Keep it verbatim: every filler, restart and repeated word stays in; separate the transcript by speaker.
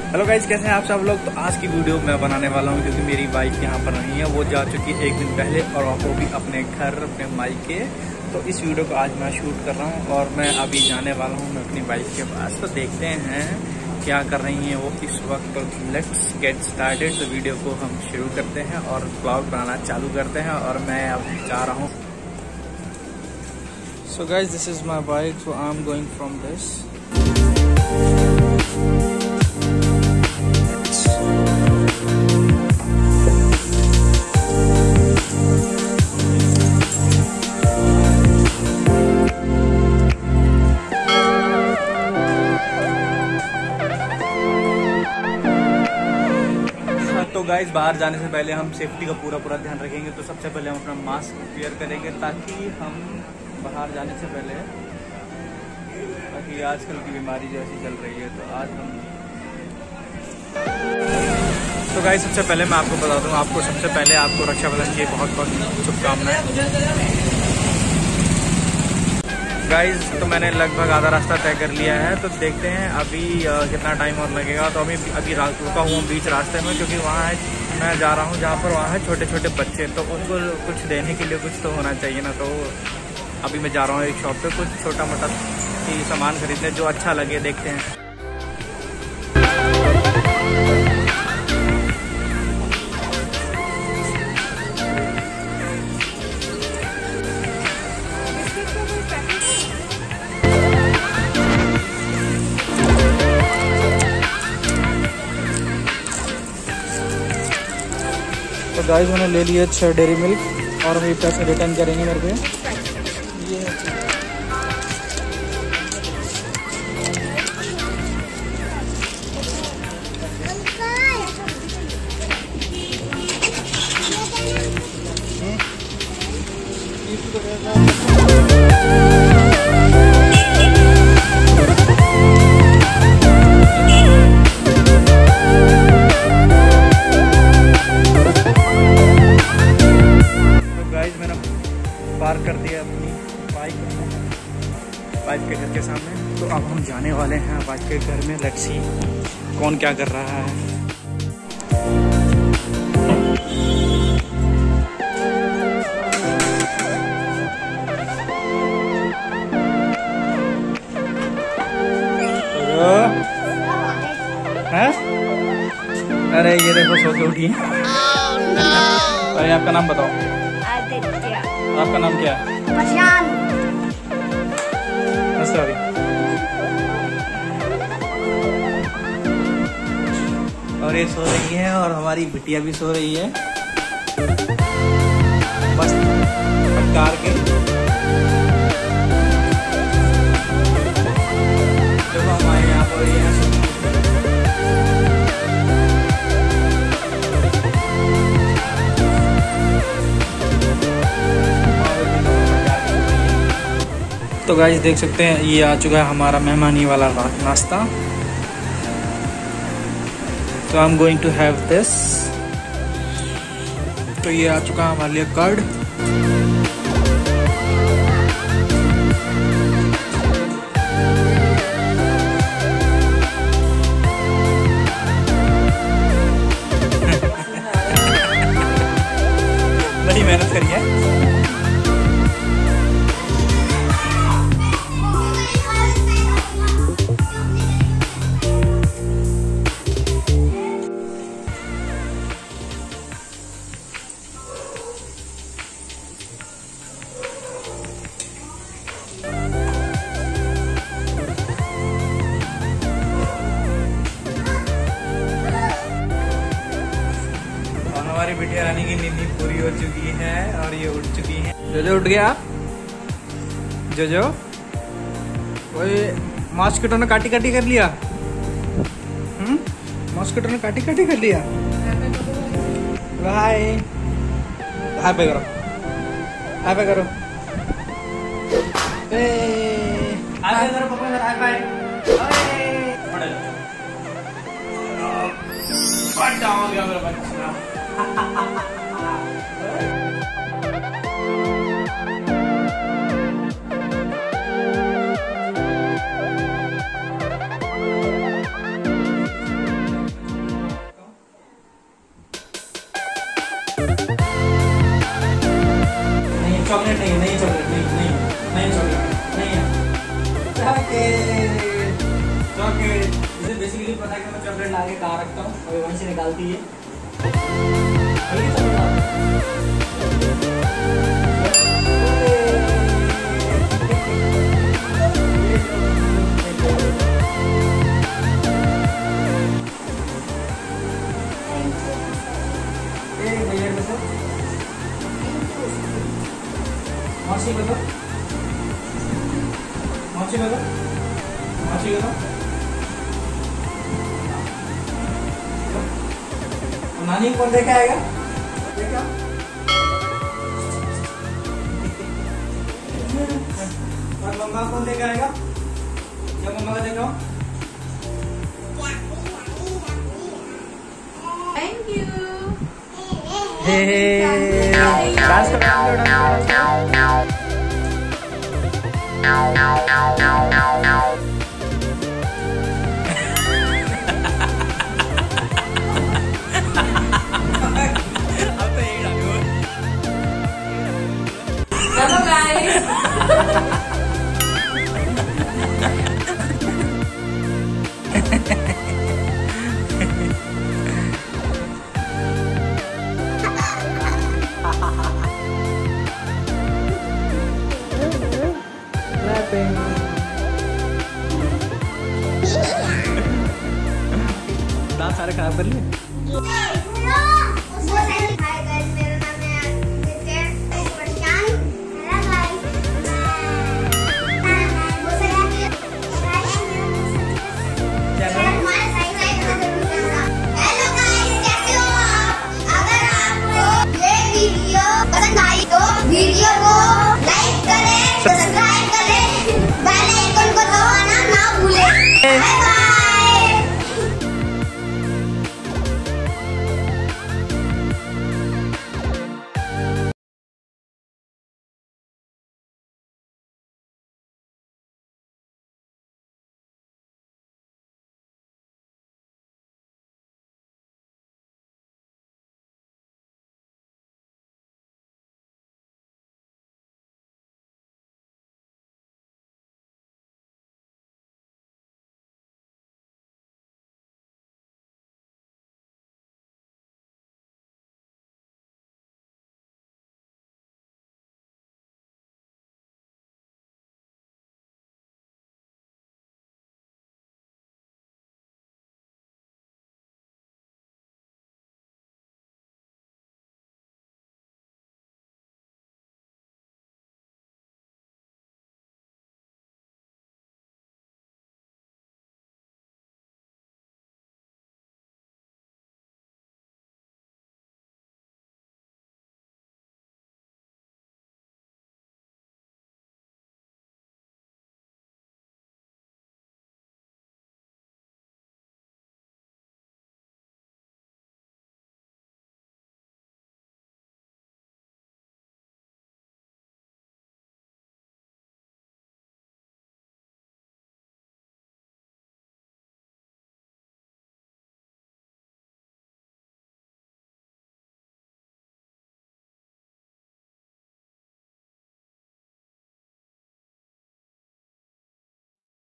Speaker 1: Hello guys, कैसे हैं आप सब लोग। तो आज की वीडियो मैं बनाने वाला हूं क्योंकि मेरी वाइफ यहाँ पर नहीं है, वो जा चुकी है एक दिन पहले और वो भी अपने घर अपने मायके। तो इस वीडियो को आज मैं शूट कर रहा हूँ और मैं अभी जाने वाला हूँ मैं अपनी वाइफ के पास। तो देखते हैं क्या कर रही हैं वो इस वक्त। तो लेट्स गेट स्टार्टेड। तो वीडियो को हम शुरू करते हैं और ब्लॉग बनाना चालू करते हैं और मैं अब जा रहा हूँ। So guys, this is my bike, so I am going from this. तो गाइस, बाहर जाने से पहले हम सेफ्टी का पूरा पूरा ध्यान रखेंगे। तो सबसे पहले हम अपना मास्क वेयर करेंगे ताकि हम बाहर जाने से पहले, ताकि आजकल की बीमारी जैसी चल रही है तो आज हम तो गाइस सबसे पहले मैं आपको बता दूं, आपको सबसे पहले आपको रक्षाबंधन की बहुत बहुत शुभकामनाएं। गाइस, तो मैंने लगभग आधा रास्ता तय कर लिया है, तो देखते हैं अभी कितना टाइम और लगेगा। तो अभी अभी रुका हुआ बीच रास्ते में, क्योंकि वहाँ है मैं जा रहा हूँ जहाँ पर वहाँ है छोटे छोटे बच्चे, तो उनको कुछ देने के लिए कुछ तो होना चाहिए ना। तो अभी मैं जा रहा हूँ एक शॉप पे कुछ छोटा मोटा ही सामान खरीदने जो अच्छा लगे, देखते हैं। तो गाइस, मैंने ले लिया छह डेयरी मिल्क और हम ये पैसे रिटर्न करेंगे मेरे पे। ये पार्क कर दिया अपनी बाइक वाइफ के घर के सामने। तो अब हम जाने वाले हैं वाइफ के घर में। लेट्स सी कौन क्या कर रहा है। है? अरे ये देखो, सो के उठी है। अरे आपका नाम बताओ। आपका नाम क्या है? सॉरी। और ये सो रही है और हमारी बिटिया भी सो रही है। बस कार के जब हमारे यहाँ पर ये तो गाइस देख सकते हैं ये आ चुका है हमारा मेहमानी वाला नाश्ता। तो I am going to have this. तो ये आ चुका है हमारे लिए कर्ड। बड़ी मेहनत करी है। हमारी बिटिया रानी की नींद पूरी हो चुकी है और ये उठ चुकी है। जोजो उठ गया आप? जोजो कोई मॉस्किटो ने काटी काटी कर लिया। हम्म मॉस्किटो ने काटी काटी कर लिया। हाय हाय पे करो, हाय पे करो, हाय करो पापा, हाय बाय। बड़ा हो गया मेरा बच्चा। पता है कि मैं चॉकलेट ला के कहाँ रखता हूँ, अभी वहीं से निकालती है। भैया बताओ, मौसी बताओ, मौसी बताओ, मौसी बताओ, नानी कौन देखा आएगा? देखा और मम्मा कौन देखा आएगा? क्या मम्मा का देखा?
Speaker 2: Thank you.
Speaker 1: डांस करो, डांस करो।
Speaker 2: चलो गाइस।
Speaker 1: दांत सारे खराब कर लिए।